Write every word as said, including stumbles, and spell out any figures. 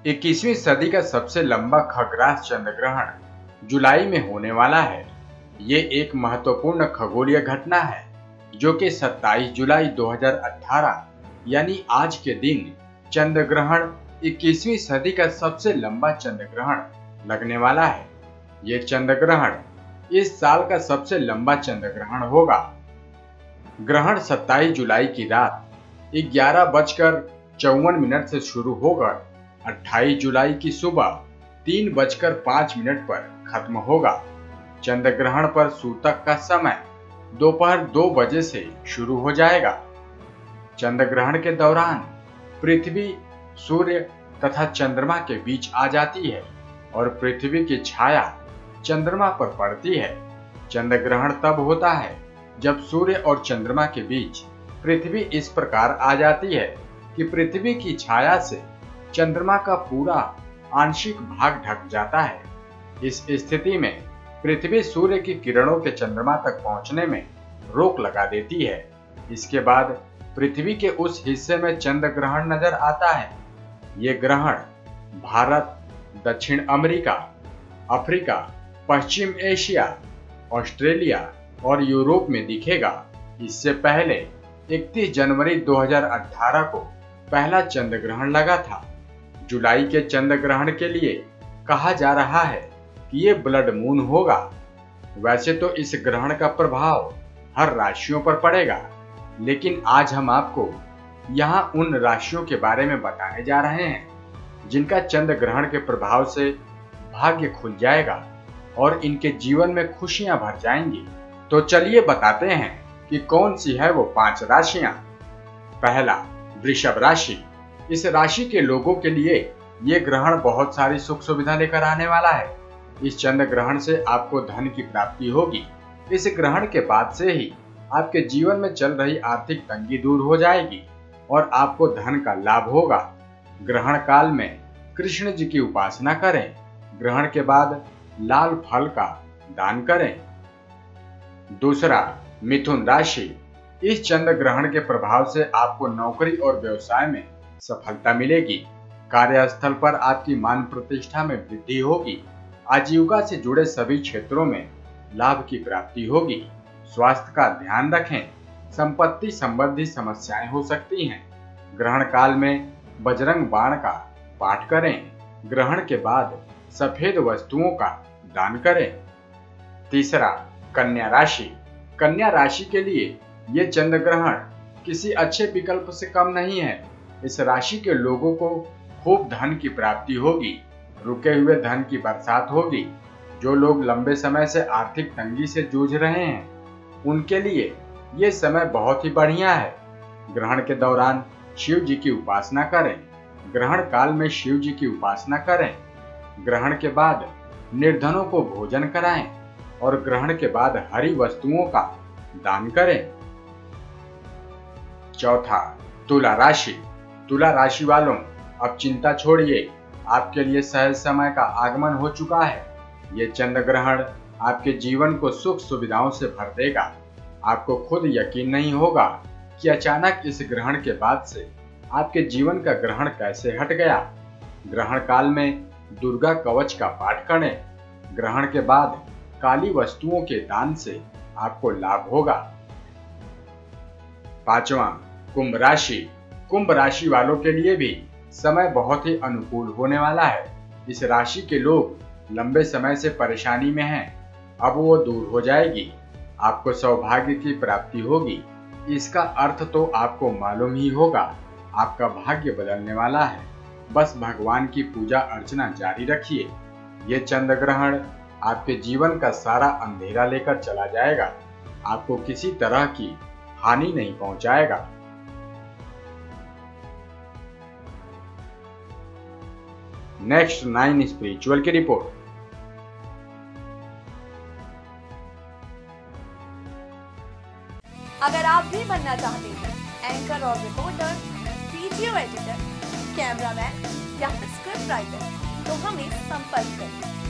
इक्कीसवीं सदी का सबसे लंबा खग्रास चंद्र ग्रहण जुलाई में होने वाला है। ये एक महत्वपूर्ण खगोलीय घटना है जो कि सत्ताईस जुलाई दो हज़ार अठारह यानी आज के दिन चंद्र ग्रहण इक्कीसवीं सदी का सबसे लंबा चंद्र ग्रहण लगने वाला है। ये चंद्र ग्रहण इस साल का सबसे लंबा चंद्र ग्रहण होगा। ग्रहण सत्ताईस जुलाई की रात ग्यारह बजकर चौवन मिनट से शुरू होकर अट्ठाईस जुलाई की सुबह तीन बजकर पाँच मिनट पर खत्म होगा। चंद्र ग्रहण पर सूतक का समय दोपहर दो बजे से शुरू हो जाएगा। चंद्र ग्रहण के दौरान पृथ्वी सूर्य तथा चंद्रमा के बीच आ जाती है और पृथ्वी की छाया चंद्रमा पर पड़ती है। चंद्र ग्रहण तब होता है जब सूर्य और चंद्रमा के बीच पृथ्वी इस प्रकार आ जाती है कि पृथ्वी की छाया से चंद्रमा का पूरा आंशिक भाग ढक जाता है। इस स्थिति में पृथ्वी सूर्य की किरणों के चंद्रमा तक पहुंचने में रोक लगा देती है। इसके बाद पृथ्वी के उस हिस्से में चंद्र ग्रहण नजर आता है। ये ग्रहण भारत, दक्षिण अमेरिका, अफ्रीका, पश्चिम एशिया, ऑस्ट्रेलिया और यूरोप में दिखेगा। इससे पहले इकतीस जनवरी दो हज़ार अठारह को पहला चंद्र ग्रहण लगा था। जुलाई के चंद्र ग्रहण के लिए कहा जा रहा है कि ये ब्लड मून होगा। वैसे तो इस ग्रहण का प्रभाव हर राशियों पर पड़ेगा, लेकिन आज हम आपको यहाँ उन राशियों के बारे में बताने जा रहे हैं जिनका चंद्र ग्रहण के प्रभाव से भाग्य खुल जाएगा और इनके जीवन में खुशियां भर जाएंगी। तो चलिए बताते हैं कि कौन सी है वो पांच राशियां। पहला, वृषभ राशि। इस राशि के लोगों के लिए ये ग्रहण बहुत सारी सुख सुविधा लेकर आने वाला है। इस चंद्र ग्रहण से आपको धन की प्राप्ति होगी। इस ग्रहण के बाद से ही आपके जीवन में चल रही आर्थिक तंगी दूर हो जाएगी और आपको धन का लाभ होगा। ग्रहण काल में कृष्ण जी की उपासना करें। ग्रहण के बाद लाल फल का दान करें। दूसरा, मिथुन राशि। इस चंद्र ग्रहण के प्रभाव से आपको नौकरी और व्यवसाय में सफलता मिलेगी। कार्यस्थल पर आपकी मान प्रतिष्ठा में वृद्धि होगी। आजीविका से जुड़े सभी क्षेत्रों में लाभ की प्राप्ति होगी। स्वास्थ्य का ध्यान रखें। संपत्ति संबंधी समस्याएं हो सकती हैं। ग्रहण काल में बजरंग बाण का पाठ करें। ग्रहण के बाद सफेद वस्तुओं का दान करें। तीसरा, कन्या राशि। कन्या राशि के लिए ये चंद्र ग्रहण किसी अच्छे विकल्प से कम नहीं है। इस राशि के लोगों को खूब धन की प्राप्ति होगी। रुके हुए धन की बरसात होगी। जो लोग लंबे समय से आर्थिक तंगी से जूझ रहे हैं उनके लिए ये समय बहुत ही बढ़िया है। ग्रहण के दौरान शिव जी की उपासना करें। ग्रहण काल में शिव जी की उपासना करें। ग्रहण के बाद निर्धनों को भोजन कराएं और ग्रहण के बाद हरी वस्तुओं का दान करें। चौथा, तुला राशि। तुला राशि वालों, अब चिंता छोड़िए, आपके लिए सहज समय का आगमन हो चुका है। ये चंद्र ग्रहण आपके जीवन को सुख सुविधाओं से भर देगा। आपको खुद यकीन नहीं होगा कि अचानक इस ग्रहण के बाद से आपके जीवन का ग्रहण कैसे हट गया। ग्रहण काल में दुर्गा कवच का पाठ करें। ग्रहण के बाद काली वस्तुओं के दान से आपको लाभ होगा। पांचवा, कुंभ राशि। कुंभ राशि वालों के लिए भी समय बहुत ही अनुकूल होने वाला है। इस राशि के लोग लंबे समय से परेशानी में हैं, अब वो दूर हो जाएगी। आपको सौभाग्य की प्राप्ति होगी। इसका अर्थ तो आपको मालूम ही होगा, आपका भाग्य बदलने वाला है। बस भगवान की पूजा अर्चना जारी रखिए। ये चंद्र ग्रहण आपके जीवन का सारा अंधेरा लेकर चला जाएगा। आपको किसी तरह की हानि नहीं पहुंचाएगा। नेक्स्ट नाइन स्पिरिचुअल की रिपोर्ट। अगर आप भी बनना चाहते हैं एंकर और रिपोर्टर, वीडियो एडिटर, कैमरामैन या फिर स्क्रिप्ट राइटर, तो हमें संपर्क करें।